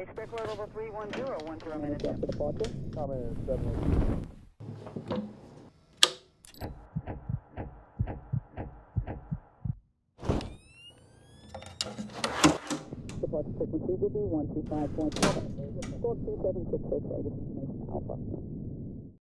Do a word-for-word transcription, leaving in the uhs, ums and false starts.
Expect level three one zero, one zero minutes. After departure. Comment in seven eight. Departure frequency will be one two five point seven. Squawk two seven six six eight is information Alpha.